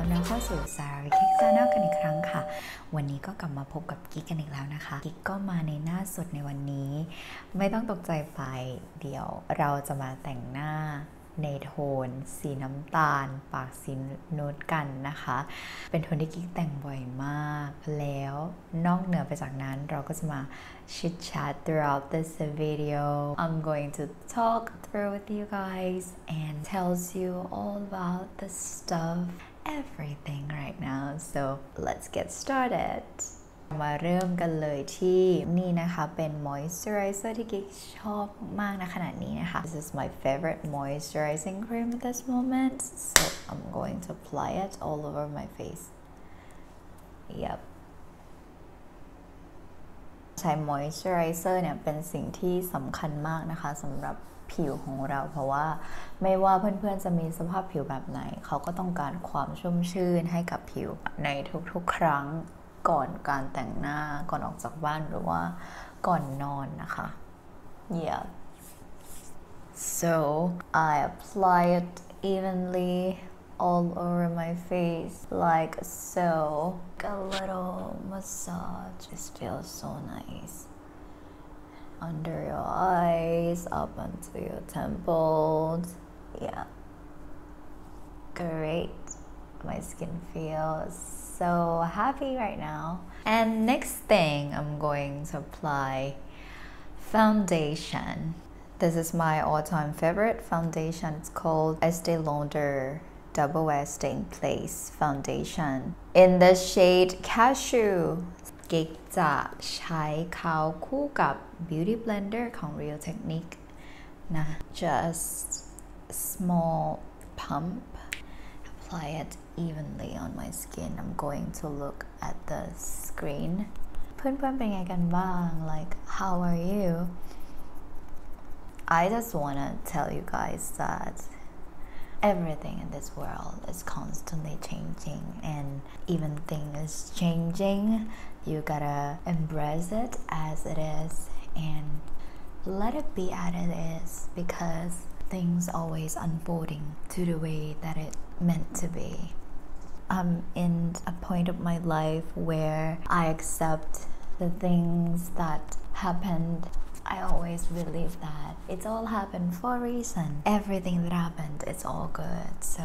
ต้อนรับเข้าสู่สาราวิเค้กชาแนลกันอีกครั้งค่ะวันนี้ก็กลับมาพบกับกิ๊กกันอีกแล้วนะคะกิ๊กก็มาในหน้าสดในวันนี้ไม่ต้องตกใจไปเดี๋ยวเราจะมาแต่งหน้าในโทนสีน้ำตาลปากสีนูดกันนะคะเป็นโทนที่กิ๊กแต่งบ่อยมากแล้วนอกเหนือไปจากนั้นเราก็จะมา chit chat throughout this video. I'm going to talk through with you guys and tells you all about the stuff everything right now, so let's get started. มาเริ่มกันเลยที่นี่นะคะเป็น moisturizer ที่กิ๊กชอบมากในขณะนี้นะคะ This is my favorite moisturizing cream at this moment, so I'm going to apply it all over my face. Yep. ใช้ moisturizer เนี่ยเป็นสิ่งที่สำคัญมากนะคะสำหรับผิวของเราเพราะว่าไม่ว่าเพื่อนๆจะมีสภาพผิวแบบไหนเขาก็ต้องการความชุ่มชื่นให้กับผิวในทุกๆครั้งก่อนการแต่งหน้าก่อนออกจากบ้านหรือว่าก่อนนอนนะคะ Yeah so I apply it evenly all over my face like so a little massage. This feels so nice under your eyes, up onto your temples. Yeah, great. My skin feels so happy right now. And next thing, I'm going to apply foundation. This is my all-time favorite foundation. It's called Estee Lauder Double Wear Stay in Place Foundation in the shade Cashew. กิ๊กจะใช้เขาคู่กับ Beauty Blender ของ Real Technique นะ Just small pump. Apply it evenly on my skin. I'm going to look at the screen. เพื่อนๆเป็นไงกันบ้าง Like how are you? I just wanna tell you guys that everything in this world is constantly changing and even things is changing. You gotta embrace it as it is and let it be as it is because things always unfolding to the way that it meant to be. I'm in a point of my life where I accept the things that happened. I always believe that it's all happened for a reason. Everything that happened, it's all good. So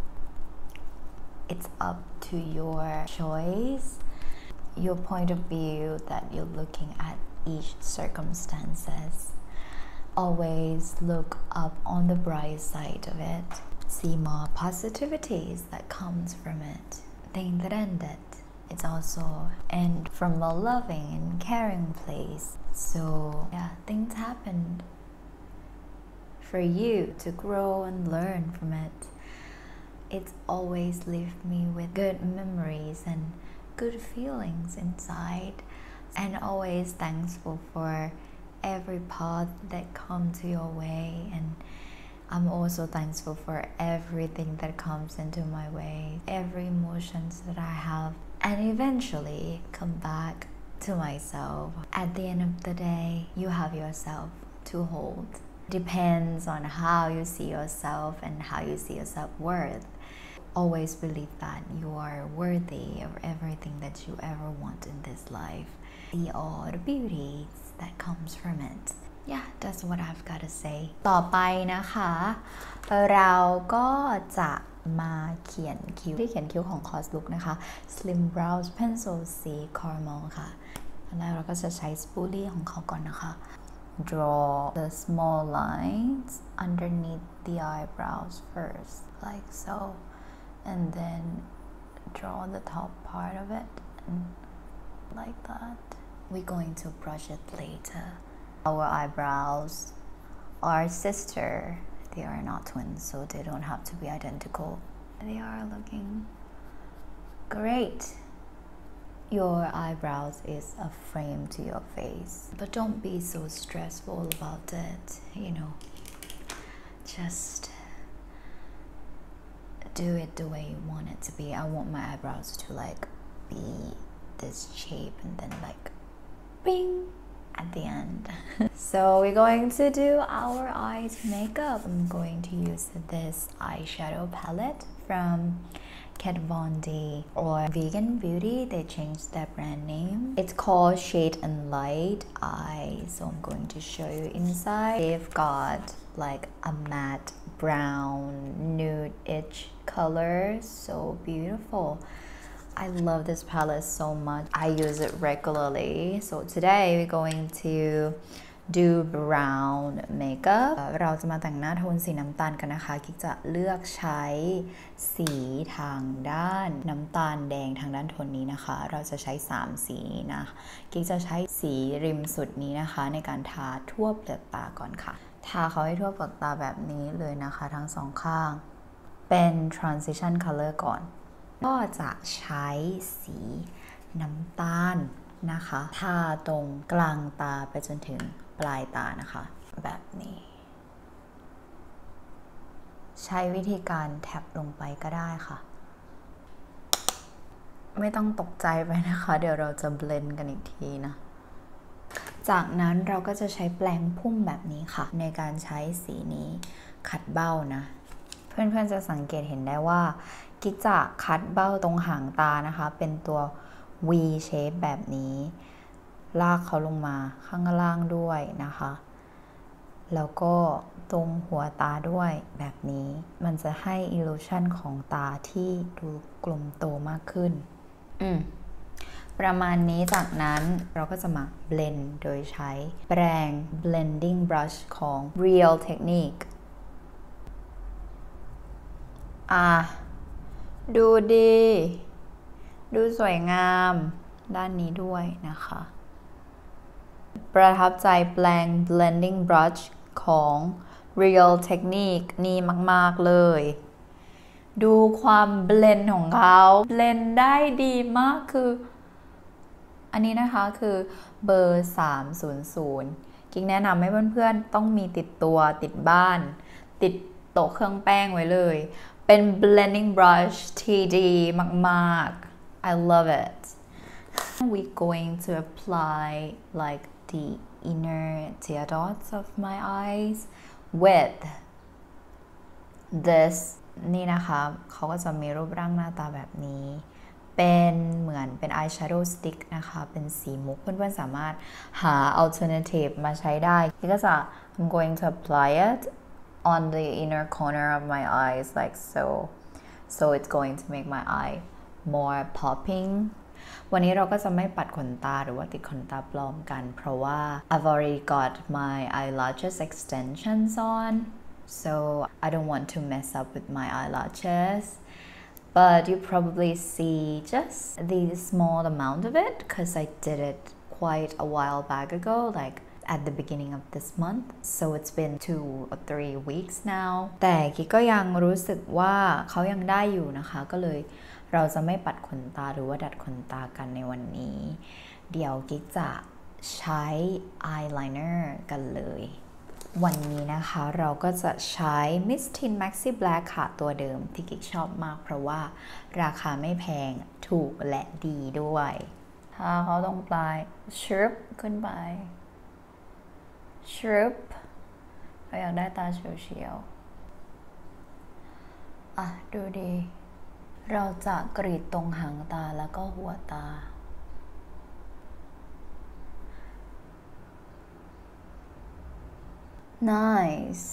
it's up to your choice, your point of view that you're looking at each circumstances. Always look up on the bright side of it. See more positivities that comes from it. Thing that ended, it's also end from a loving and caring place. So yeah, things happened for you to grow and learn from it. It's always left me with good memories and good feelings inside, and always thankful for every path that come to your way, and I'm also thankful for everything that comes into my way, every emotions that I have, and eventually come back to myself. At the end of the day, you have yourself to hold. Depends on how you see yourself and how you see your self-worth. Always believe that you are worthy of everything that you ever want in this life. See all the beauties that comes from it. Yeah, that's what I've got to say. ต่อไปนะคะเราก็จะมาเขียนคิ้วที่เขียนคิ้วของ Cos Look นะคะ Slim Brows Pencil สี Caramel ค่ะแล้วเราก็จะใช้ spoolie ของเขาก่อนนะคะ Draw the small lines underneath the eyebrows first, like so, and then draw the top part of it, and like that. We're going to brush it later. Our eyebrows are sister. They are not twins, so they don't have to be identical. They are looking great. Your eyebrows is a frame to your face, but don't be so stressful about it, you know. Just do it the way you want it to be. I want my eyebrows to like be this shape and then like bing at the end. So we're going to do our eyes makeup. I'm going to use this eyeshadow palette from Kat Von D or Vegan Beauty, they changed their brand name. It's called Shade and Light Eye. So I'm going to show you inside. They've got like a matte brown nude-ish color, so beautiful. I love this palette so much. I use it regularly. So today we're going to do brown makeup เราจะมาแต่งหน้าโทนสีน้ำตาลกันนะคะกิ๊กจะเลือกใช้สีทางด้านน้ำตาลแดงทางด้านโทนนี้นะคะเราจะใช้3สีนะกิ๊กจะใช้สีริมสุดนี้นะคะในการทาทั่วเปลือกตาก่อนค่ะทาเขาให้ทั่วเปลือกตาแบบนี้เลยนะคะทั้งสองข้างเป็น transition color ก่อนก็จะใช้สีน้ำตาลนะคะทาตรงกลางตาไปจนถึงปลายตานะคะแบบนี้ใช้วิธีการแท็บลงไปก็ได้ค่ะไม่ต้องตกใจไปนะคะเดี๋ยวเราจะเบลนด์กันอีกทีนะจากนั้นเราก็จะใช้แปรงพุ่มแบบนี้ค่ะในการใช้สีนี้ขัดเบ้านะเพื่อนๆจะสังเกตเห็นได้ว่ากิ๊กจะคัดเบ้าตรงหางตานะคะเป็นตัว V shape แบบนี้ลากเขาลงมาข้างล่างด้วยนะคะแล้วก็ตรงหัวตาด้วยแบบนี้มันจะให้ illusion ของตาที่ดูกลมโตมากขึ้นประมาณนี้จากนั้นเราก็จะมา blend โดยใช้แปรง blending brush ของ Real Technique ดูดีดูสวยงามด้านนี้ด้วยนะคะประทับใจแปรง blending brush ของ Real Technique นี่มากๆเลยดูความเบลนด์ของเขาเบลนด์ได้ดีมากคืออันนี้นะคะคือเบอร์300กิ๊กแนะนำให้เพื่อนๆต้องมีติดตัวติดบ้านติดโต๊ะเครื่องแป้งไว้เลยเป็น blending brush ที่ดีมากๆ I love it we're going to apply like the inner tear dots of my eyes with this นี่นะคะเขาก็จะมีรูปร่างหน้าตาแบบนี้เป็นเหมือนเป็น eyeshadow stick นะคะเป็นสีมุกเพื่อนๆสามารถหา alternative มาใช้ได้ที่ก็จะ I'm going to apply it on the inner corner of my eyes like so it's going to make my eye more popping วันนี้เราก็จะไม่ปัดขนตาหรือว่าติดขนตาปลอมกันเพราะว่า I've already got my eyelashes extensions on so I don't want to mess up with my eyelashes but you probably see just the small amount of it because I did it quite a while back ago like at the beginning of this month so it's been 2 or 3 weeks now แต่กิ๊กก็ยังรู้สึกว่าเขายังได้อยู่นะคะก็เลยเราจะไม่ปัดขนตาหรือว่าดัดขนตากันในวันนี้เดี๋ยวกิ๊กจะใช้ eyeliner กันเลยวันนี้นะคะเราก็จะใช้ Miss Tint Maxi Black ค่ะตัวเดิมที่กิ๊กชอบมากเพราะว่าราคาไม่แพงถูกและดีด้วยทาเขาตรงปลายชึบขึ้นไปชึบเราอยากได้ตาเฉียวๆดูดีเราจะกรีดตรงหางตาแล้วก็หัวตาnice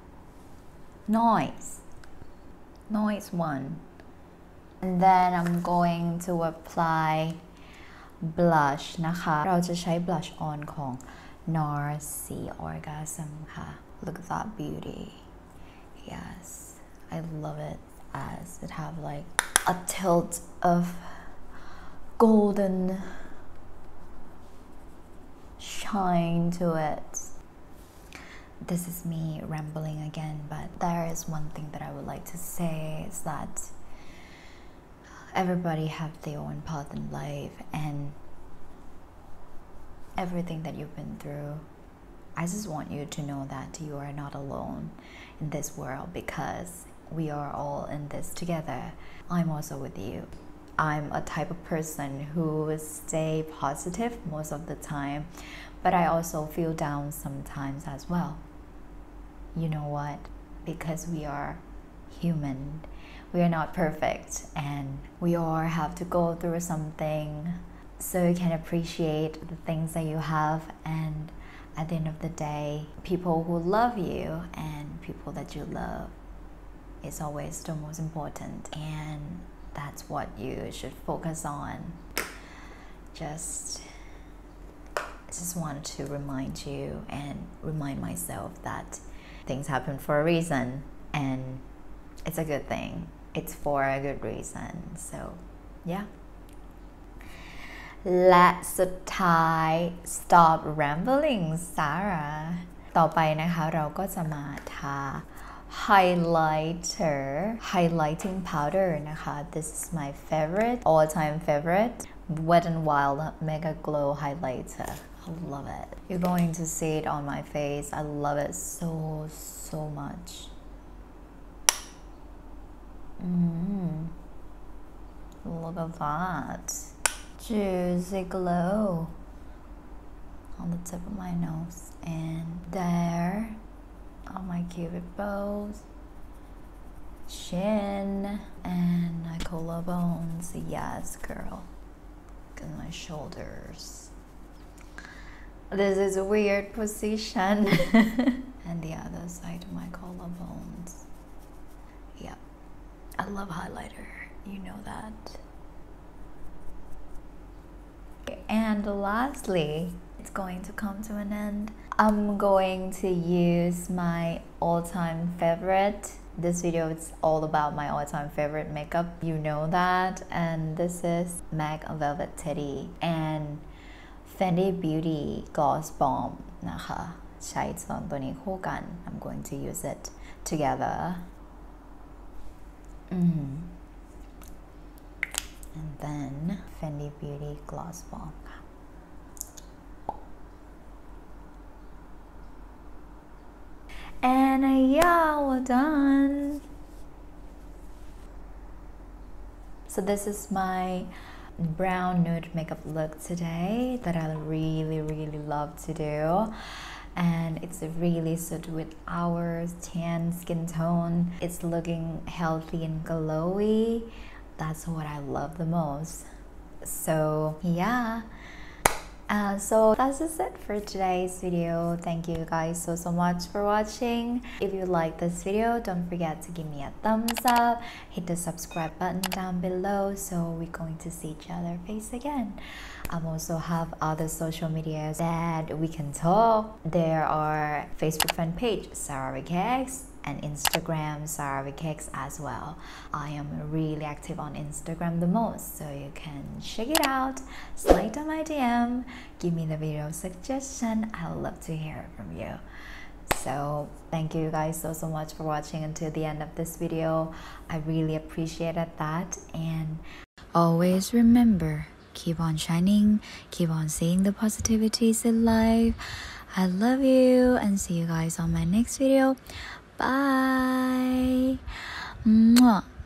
one and then I'm going to apply blush นะคะเราจะใช้ blush on ของ NARS Orgasm ค่ะ look at that beauty yes I love it as it have like a tilt of golden shine to it this is me rambling again but there is one thing that I would like to say is that everybody have their own path in life and everything that you've been through I just want you to know that you are not alone in this world because we are all in this together I'm also with you I'm a type of person who stay positive most of the time but I also feel down sometimes as well you know what because we are human. We are not perfect, and we all have to go through something so you can appreciate the things that you have. And at the end of the day, people who love you and people that you love is always the most important, and that's what you should focus on. Just wanted to remind you and remind myself that things happen for a reason, and it's a good thing. It's for a good reason. So yeah. และสุดท้าย stop rambling Sarah ต่อไปนะคะเราก็จะมาทา highlighting powder นะคะ This is my favorite, all-time favorite, Wet n Wild Mega Glow Highlighter. I love it. You're going to see it on my face. I love it so much. Look at that. Juicy glow on the tip of my nose and there on my cupid bows, chin, and my collarbones. Yes, girl. And my shoulders. This is a weird position. And the other side of my collarbones. Yep. I love highlighter. You know that. And lastly, it's going to come to an end. I'm going to use my all-time favorite. This video is all about my all-time favorite makeup. You know that. And this is MAC Velvet Teddy and Fenty Beauty Gloss Bomb นะคะใช้สองตัวนี้คู่กัน I'm going to use it together. And then Fenty Beauty Gloss Bomb. And yeah, we're done. So this is my brown nude makeup look today that I really love to do, and it's really suited with our tan skin tone. It's looking healthy and glowy. That's what I love the most. So yeah, so that's just it for today's video. Thank you guys so much for watching. If you like this video, don't forget to give me a thumbs up, hit the subscribe button down below so we're going to see each other face again. I also have other social medias that we can talk. There are Facebook fan page Sarah Vikex and Instagram Sarah Vikex as well. I am really active on Instagram the most, so you can check it out. Slide on my DM, give me the video suggestion. I would love to hear from you. So thank you guys so much for watching until the end of this video. I really appreciated that, and always remember, keep on shining, keep on seeing the positivities in life. I love you, and see you guys on my next video. Bye. Mwah.